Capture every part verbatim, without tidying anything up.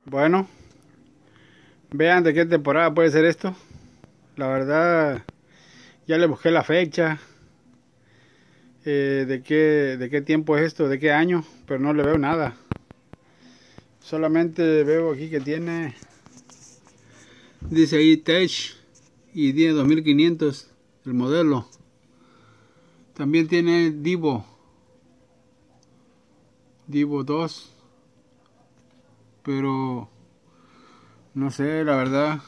Bueno, vean de qué temporada puede ser esto. La verdad, ya le busqué la fecha, eh, de qué, de qué tiempo es esto, de qué año, pero no le veo nada. Solamente veo aquí que tiene, dice ahí Tech y tiene dos mil quinientos el modelo. También tiene Divo, Divo dos, pero no sé, la verdad.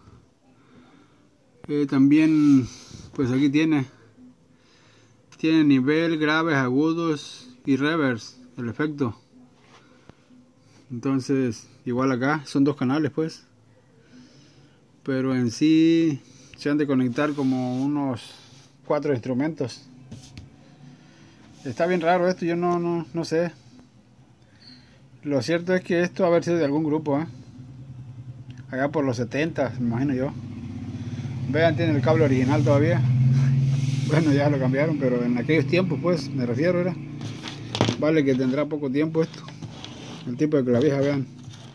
Eh, también, pues aquí tiene, tiene nivel, graves, agudos y reverse, el efecto. Entonces, igual acá, son dos canales pues. Pero en sí, se han de conectar como unos cuatro instrumentos. Está bien raro esto, yo no, no, no sé. Lo cierto es que esto ha haber sido de algún grupo, ¿eh? Allá por los setenta, me imagino yo. Vean, tiene el cable original todavía. Bueno, ya lo cambiaron, pero en aquellos tiempos, pues, me refiero, era. Vale que tendrá poco tiempo esto. El tipo de clavija, vean.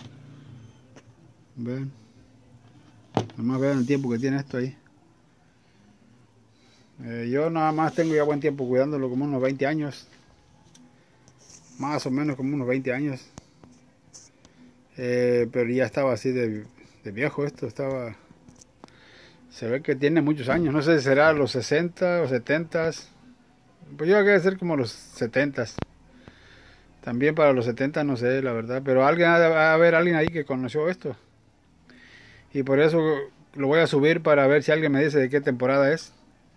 Vean. Nomás vean el tiempo que tiene esto ahí. Eh, yo nada más tengo ya buen tiempo cuidándolo, como unos veinte años. Más o menos como unos veinte años. Eh, pero ya estaba así de, de viejo esto, estaba... Se ve que tiene muchos años, no sé si será los sesenta o setenta. Pues yo creo que debe ser como los setenta. También para los setenta no sé, la verdad, pero alguien ha de haber alguien ahí que conoció esto. Y por eso lo voy a subir para ver si alguien me dice de qué temporada es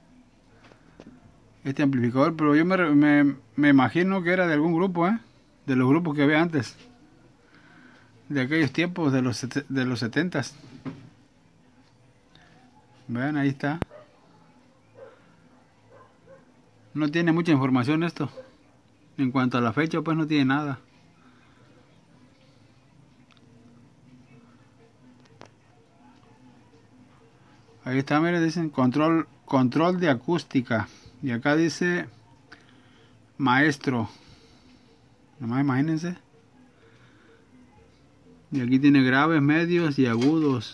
este amplificador, pero yo me, me, me imagino que era de algún grupo, ¿eh? De los grupos que había antes. De aquellos tiempos de los, de los setenta. Vean, ahí está. No tiene mucha información esto. En cuanto a la fecha, pues no tiene nada. Ahí está, miren, dicen control, control de acústica. Y acá dice maestro. Nomás imagínense. Y aquí tiene graves, medios y agudos.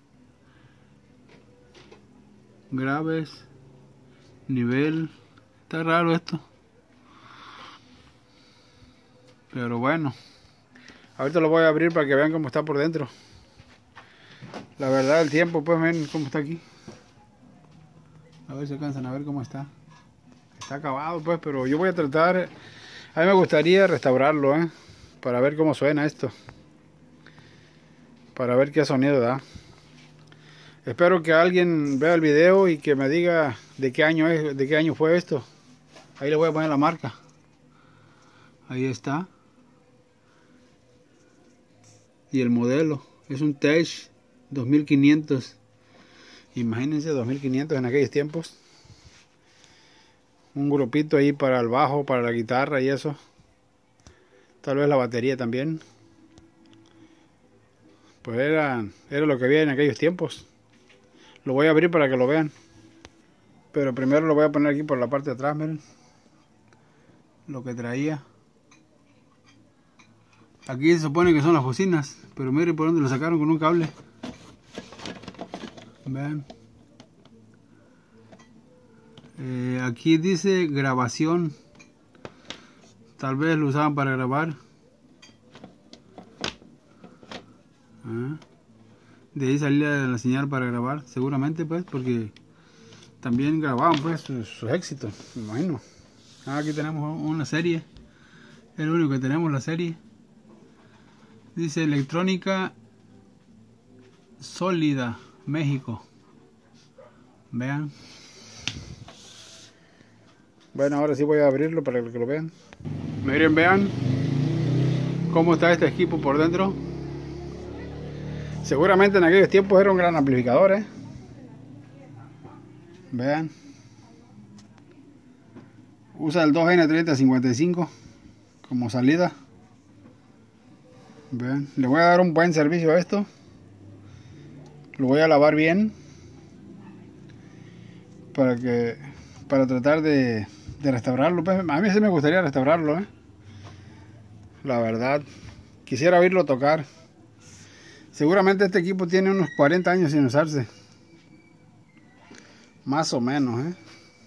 Graves, nivel. Está raro esto. Pero bueno. Ahorita lo voy a abrir para que vean cómo está por dentro. La verdad, el tiempo, pues ven cómo está aquí. A ver si alcanzan a ver cómo está. Está acabado, pues, pero yo voy a tratar. A mí me gustaría restaurarlo, ¿eh? Para ver cómo suena esto. Para ver qué sonido da. Espero que alguien vea el video y que me diga de qué año es, de qué año fue esto. Ahí le voy a poner la marca. Ahí está. Y el modelo es un Tech dos mil quinientos. Imagínense, dos mil quinientos en aquellos tiempos. Un grupito ahí para el bajo, para la guitarra y eso. Tal vez la batería también. Pues era, era lo que había en aquellos tiempos. Lo voy a abrir para que lo vean. Pero primero lo voy a poner aquí por la parte de atrás, miren. Lo que traía. Aquí se supone que son las bocinas. Pero miren por dónde lo sacaron con un cable. Vean. Eh, aquí dice grabación. Tal vez lo usaban para grabar. Ah. De ahí salía la señal para grabar, seguramente pues, porque también grababan pues sus, sus éxitos, me imagino. Ah, aquí tenemos una serie, es lo único que tenemos, la serie. Dice electrónica sólida, México. Vean. Bueno, ahora sí voy a abrirlo para que lo vean. Miren, vean cómo está este equipo por dentro. Seguramente en aquellos tiempos era un gran amplificador, ¿eh? Vean. Usa el dos N treinta cincuenta y cinco como salida. Vean. Le voy a dar un buen servicio a esto. Lo voy a lavar bien. Para que... Para tratar de, de restaurarlo. Pues, a mí sí me gustaría restaurarlo, ¿eh? La verdad. Quisiera oírlo tocar. Seguramente este equipo tiene unos cuarenta años sin usarse. Más o menos, ¿eh?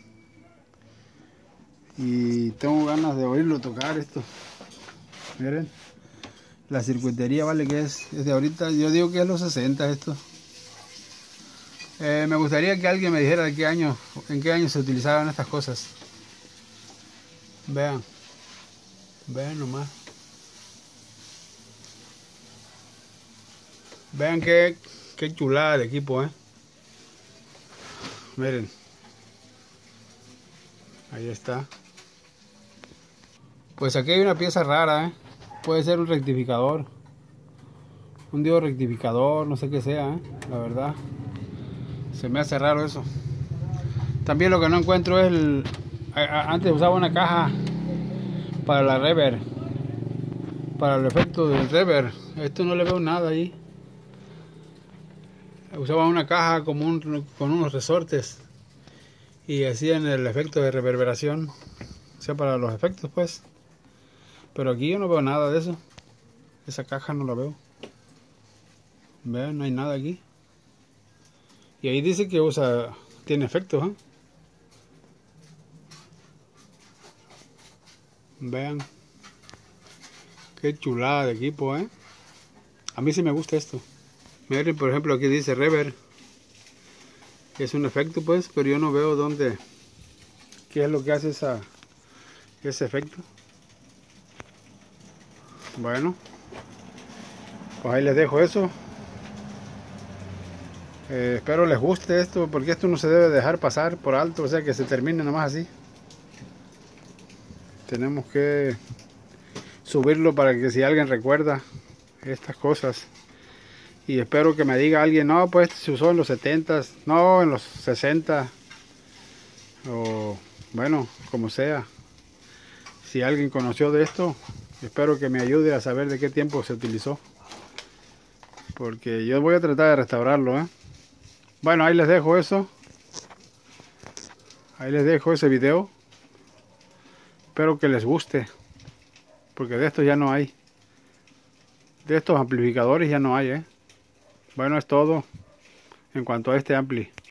Y tengo ganas de oírlo tocar esto. Miren. La circuitería vale que es, es de ahorita. Yo digo que es los sesenta esto. Eh, me gustaría que alguien me dijera de qué año, en qué año se utilizaban estas cosas. Vean. Vean nomás. Vean qué, qué chulada de equipo, eh. Miren. Ahí está. Pues aquí hay una pieza rara, eh. Puede ser un rectificador. Un diodo rectificador, no sé qué sea, eh. La verdad. Se me hace raro eso. También lo que no encuentro es el... Antes usaba una caja para la reverb, para el efecto del reverb. Esto no le veo nada ahí. Usaba una caja como un, con unos resortes y hacían el efecto de reverberación, o sea, para los efectos pues. Pero aquí yo no veo nada de eso. Esa caja no la veo. Vean, no hay nada aquí. Y ahí dice que usa, tiene efectos, ¿eh? Vean. Qué chulada de equipo, ¿eh? A mí sí me gusta esto. Miren, por ejemplo, aquí dice reverb. Es un efecto, pues, pero yo no veo dónde, qué es lo que hace esa, ese efecto. Bueno, pues ahí les dejo eso. Eh, espero les guste esto, porque esto no se debe dejar pasar por alto, o sea que se termine nomás así. Tenemos que subirlo para que si alguien recuerda estas cosas. Y espero que me diga alguien, no, pues se usó en los setentas, no, en los sesenta. O bueno, como sea. Si alguien conoció de esto, espero que me ayude a saber de qué tiempo se utilizó. Porque yo voy a tratar de restaurarlo, ¿eh? Bueno, ahí les dejo eso. Ahí les dejo ese video. Espero que les guste. Porque de estos ya no hay. De estos amplificadores ya no hay, ¿eh? Bueno, es todo en cuanto a este ampli.